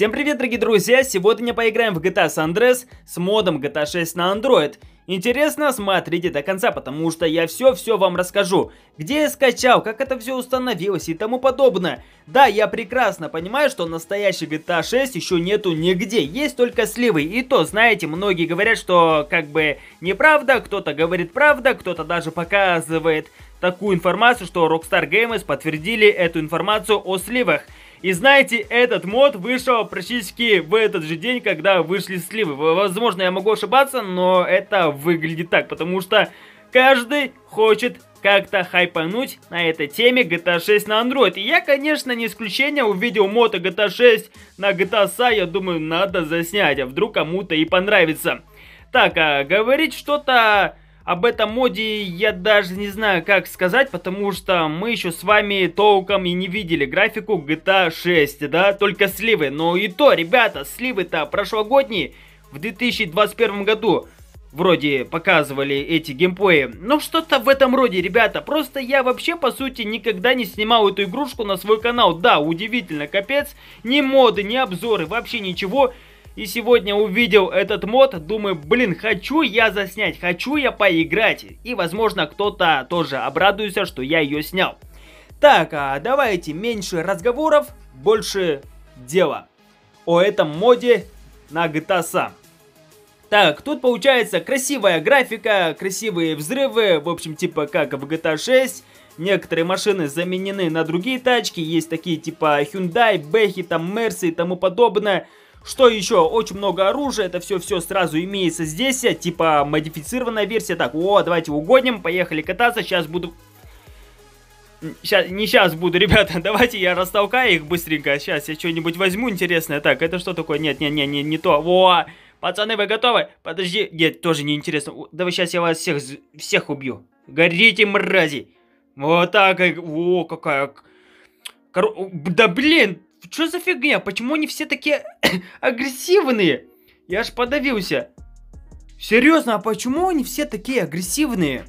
Всем привет, дорогие друзья! Сегодня поиграем в GTA San Andreas с модом GTA 6 на Android. Интересно, смотрите до конца, потому что я все вам расскажу. Где я скачал, как это все установилось и тому подобное. Да, я прекрасно понимаю, что настоящий GTA 6 еще нету нигде, есть только сливы. И то, знаете, многие говорят, что как бы неправда, кто-то говорит правда, кто-то даже показывает такую информацию, что Rockstar Games подтвердили эту информацию о сливах. И знаете, этот мод вышел практически в этот же день, когда вышли сливы. Возможно, я могу ошибаться, но это выглядит так, потому что каждый хочет как-то хайпануть на этой теме GTA 6 на Android. И я, конечно, не исключение, увидел мод GTA 6 на GTA San, я думаю, надо заснять, а вдруг кому-то и понравится. Так, говорить что-то об этом моде я даже не знаю, как сказать, потому что мы еще с вами толком и не видели графику GTA 6, да, только сливы. Но и то, ребята, сливы-то прошлогодние, в 2021 году вроде показывали эти геймплеи. Ну что-то в этом роде, ребята, просто я вообще, по сути, никогда не снимал эту игрушку на свой канал. Да, удивительно, капец, ни моды, ни обзоры, вообще ничего. И сегодня увидел этот мод, думаю, блин, хочу я заснять, хочу я поиграть. И, возможно, кто-то тоже обрадуется, что я ее снял. Так, давайте меньше разговоров, больше дела о этом моде на GTA San. Так, тут получается красивая графика, красивые взрывы, в общем, типа как в GTA 6. Некоторые машины заменены на другие тачки, есть такие типа Hyundai, Бэхи, там Мерсы и тому подобное. Что еще? Очень много оружия, это все сразу имеется здесь, типа модифицированная версия. Так, давайте угоним, поехали кататься, сейчас буду... Не сейчас буду, ребята, давайте я растолкаю их быстренько, сейчас я что-нибудь возьму интересное. Так, это что такое? Нет, не то. Пацаны, вы готовы? Подожди, нет, тоже не интересно. Давай сейчас я вас всех убью. Горите, мрази. Вот так, какая... Да блин! Что за фигня? Почему они все такие агрессивные? Я аж подавился. Серьезно, а почему они все такие агрессивные?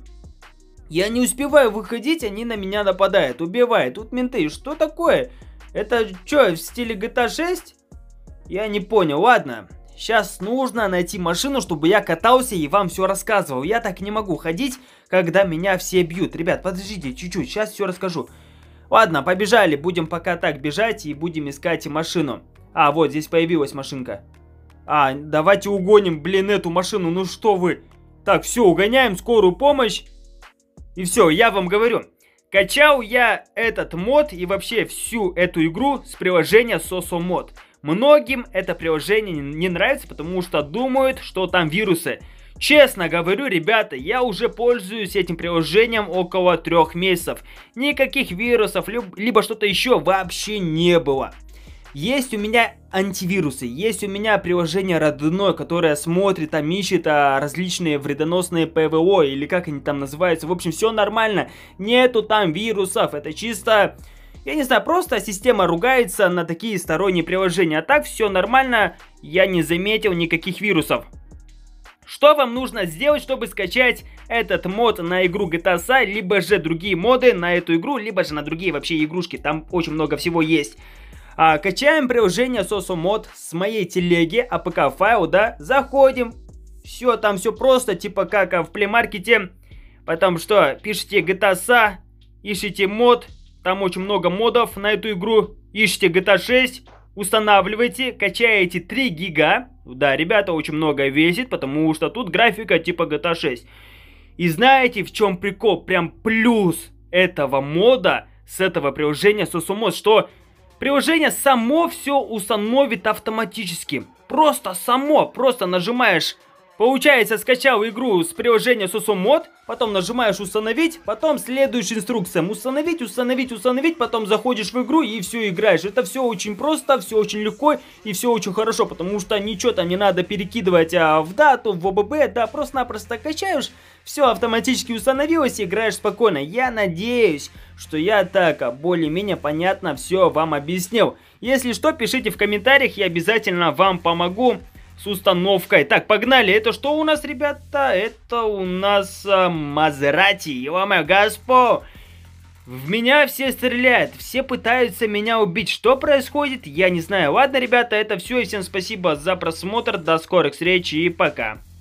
Я не успеваю выходить, они на меня нападают, убивают. Тут менты, что такое? Это что, в стиле GTA 6? Я не понял, ладно. Сейчас нужно найти машину, чтобы я катался и вам все рассказывал. Я так не могу ходить, когда меня все бьют. Ребят, подождите чуть-чуть, сейчас все расскажу. Ладно, побежали, будем пока так бежать и будем искать машину. Вот здесь появилась машинка. Давайте угоним, блин, эту машину, ну что вы. Так, все, угоняем скорую помощь. И все, я вам говорю. Качал я этот мод и вообще всю эту игру с приложения SoSoMod. Многим это приложение не нравится, потому что думают, что там вирусы. Честно говорю, ребята, я уже пользуюсь этим приложением около 3 месяцев. Никаких вирусов, либо что-то еще вообще не было. Есть у меня антивирусы, есть у меня приложение родное, которое смотрит, там ищет различные вредоносные ПВО, или как они там называются. В общем, все нормально, нету там вирусов, это чисто... Я не знаю, просто система ругается на такие сторонние приложения. А так все нормально, я не заметил никаких вирусов. Что вам нужно сделать, чтобы скачать этот мод на игру GTA San, либо же другие моды на эту игру, либо же на другие вообще игрушки, там очень много всего есть. Качаем приложение SoSoMod с моей телеги, APK файл, да, заходим, все, там все просто, типа как в плеймаркете, потом что, пишите GTA San, ищите мод, там очень много модов на эту игру, ищите GTA 6, устанавливаете, качаете 3 гига. Да, ребята, очень много весит, потому что тут графика типа GTA 6. И знаете, в чем прикол? Прям плюс этого мода, с этого приложения SoSoMod, что приложение само все установит автоматически. Просто само, просто нажимаешь. Получается, скачал игру с приложения SoSoMod, потом нажимаешь установить, потом следуешь инструкциям установить, потом заходишь в игру и все играешь. Это все очень просто, все очень легко и все очень хорошо, потому что ничего там не надо перекидывать в дату, в ОББ, да, просто-напросто качаешь, все автоматически установилось, играешь спокойно. Я надеюсь, что я так более-менее понятно все вам объяснил. Если что, пишите в комментариях, я обязательно вам помогу с установкой. Так, погнали. Это что у нас, ребята? Это у нас Мазерати. Ё-моё, Господь. В меня все стреляют, все пытаются меня убить. Что происходит, я не знаю. Ладно, ребята, это все. И всем спасибо за просмотр. До скорых встреч и пока.